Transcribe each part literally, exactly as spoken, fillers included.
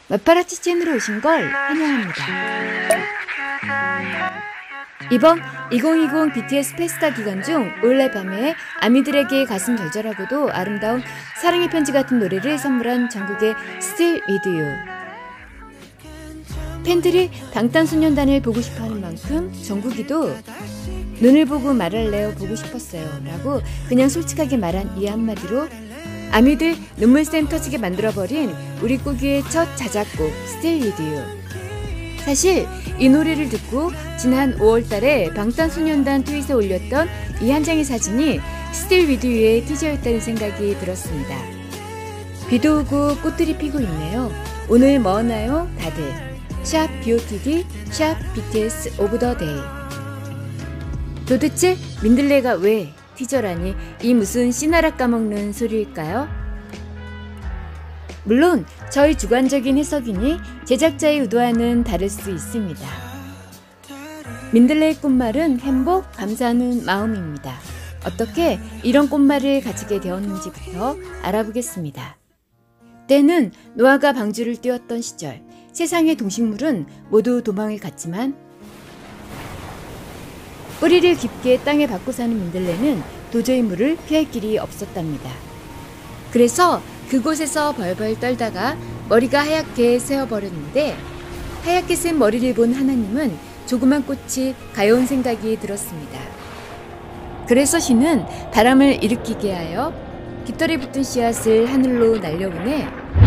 마파라치 채널에 오신 걸 환영합니다. 이번 이천이십 비티에스 페스타 기간 중 올해 밤에 아미들에게 가슴 절절하고도 아름다운 사랑의 편지 같은 노래를 선물한 전국의 Still With You. 팬들이 방탄소년단을 보고 싶어하는 만큼 정국이도 눈을 보고 말할래요 보고 싶었어요 라고 그냥 솔직하게 말한 이 한마디로 아미들 눈물샘 터지게 만들어버린 우리 꾸기의 첫 자작곡 Still With You. 사실 이 노래를 듣고 지난 오월 달에 방탄소년단 트윗에 올렸던 이 한 장의 사진이 Still With You의 티저였다는 생각이 들었습니다. 비도 오고 꽃들이 피고 있네요. 오늘 뭐 하나요 다들. 샵 비오티디 샵 비티에스 오브 더 데이. 도대체 민들레가 왜 티저라니 이 무슨 씨나라 까먹는 소리일까요? 물론 저희 주관적인 해석이니 제작자의 의도와는 다를 수 있습니다. 민들레의 꽃말은 행복, 감사하는 마음입니다. 어떻게 이런 꽃말을 가지게 되었는지부터 알아보겠습니다. 때는 노아가 방주를 띄웠던 시절, 세상의 동식물은 모두 도망을 갔지만 뿌리를 깊게 땅에 박고 사는 민들레는 도저히 물을 피할 길이 없었답니다. 그래서 그곳에서 벌벌 떨다가 머리가 하얗게 새어버렸는데 하얗게 쓴 머리를 본 하나님은 조그만 꽃이 가여운 생각이 들었습니다. 그래서 신은 바람을 일으키게 하여 깃털에 붙은 씨앗을 하늘로 날려보내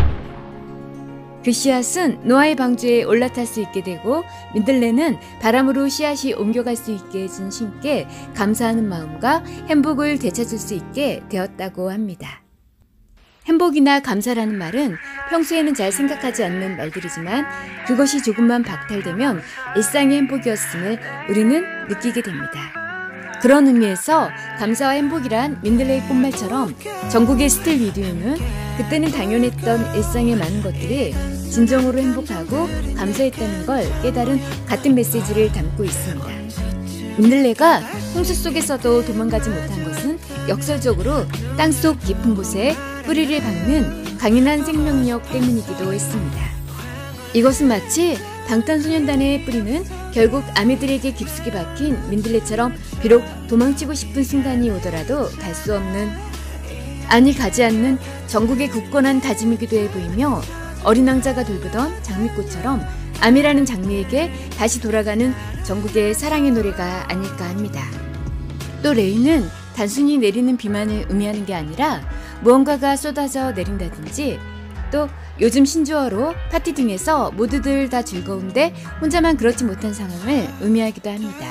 그 씨앗은 노아의 방주에 올라탈 수 있게 되고 민들레는 바람으로 씨앗이 옮겨갈 수 있게 해준 신께 감사하는 마음과 행복을 되찾을 수 있게 되었다고 합니다. 행복이나 감사라는 말은 평소에는 잘 생각하지 않는 말들이지만 그것이 조금만 박탈되면 일상의 행복이었음을 우리는 느끼게 됩니다. 그런 의미에서 감사와 행복이란 민들레의 꽃말처럼 전국의 스틸 위드유는 그때는 당연했던 일상의 많은 것들이 진정으로 행복하고 감사했다는 걸 깨달은 같은 메시지를 담고 있습니다. 민들레가 홍수 속에서도 도망가지 못한 것은 역설적으로 땅속 깊은 곳에 뿌리를 박는 강인한 생명력 때문이기도 했습니다. 이것은 마치 방탄소년단의 뿌리는 결국 아미들에게 깊숙이 박힌 민들레처럼 비록 도망치고 싶은 순간이 오더라도 갈 수 없는, 아니 가지 않는 전국의 굳건한 다짐이기도 해 보이며 어린 왕자가 돌보던 장미꽃처럼 아미라는 장미에게 다시 돌아가는 전국의 사랑의 노래가 아닐까 합니다. 또 레이는 단순히 내리는 비만을 의미하는 게 아니라 무언가가 쏟아져 내린다든지 또 요즘 신조어로 파티 등에서 모두들 다 즐거운데 혼자만 그렇지 못한 상황을 의미하기도 합니다.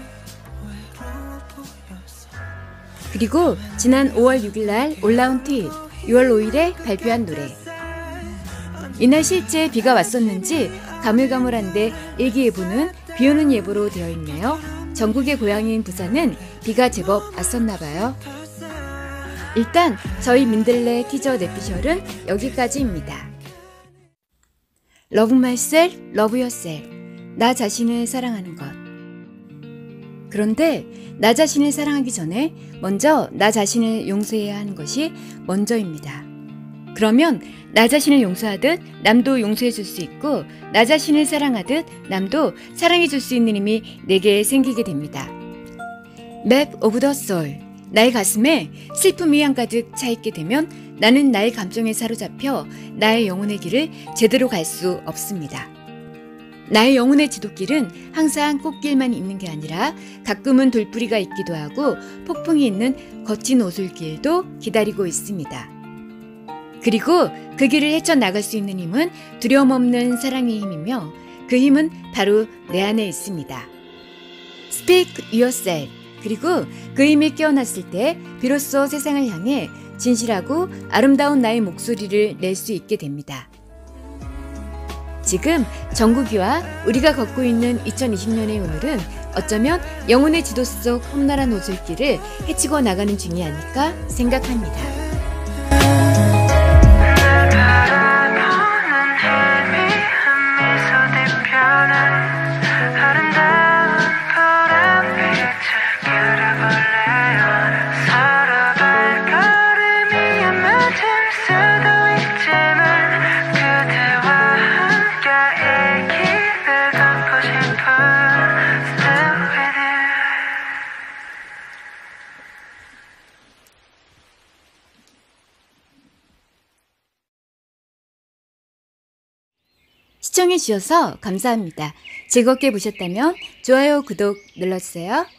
그리고 지난 오월 육일 날 올라온 트윗, 유월 오일에 발표한 노래. 이날 실제 비가 왔었는지 가물가물한데 일기예보는 비오는 예보로 되어 있네요. 전국의 고향인 부산은 비가 제법 왔었나봐요. 일단 저희 민들레 티저 내피셜은 여기까지입니다. Love myself, love yourself. 나 자신을 사랑하는 것. 그런데 나 자신을 사랑하기 전에 먼저 나 자신을 용서해야 하는 것이 먼저입니다. 그러면 나 자신을 용서하듯 남도 용서해 줄 수 있고 나 자신을 사랑하듯 남도 사랑해 줄 수 있는 힘이 내게 생기게 됩니다. Map of the soul. 나의 가슴에 슬픔이 한가득 차있게 되면 나는 나의 감정에 사로잡혀 나의 영혼의 길을 제대로 갈 수 없습니다. 나의 영혼의 지도길은 항상 꽃길만 있는 게 아니라 가끔은 돌뿌리가 있기도 하고 폭풍이 있는 거친 오솔길도 기다리고 있습니다. 그리고 그 길을 헤쳐나갈 수 있는 힘은 두려움 없는 사랑의 힘이며 그 힘은 바로 내 안에 있습니다. Speak yourself. 그리고 그 힘이 깨어났을 때 비로소 세상을 향해 진실하고 아름다운 나의 목소리를 낼 수 있게 됩니다. 지금 정국이와 우리가 걷고 있는 이천이십 년의 오늘은 어쩌면 영혼의 지도 속 험난한 오솔길을 헤치고 나가는 중이 아닐까 생각합니다. 서로 발걸음이 안 맞을 수도 있지만 그대와 시청해 주셔서 감사합니다. 즐겁게 보셨다면 좋아요, 구독 눌러주세요.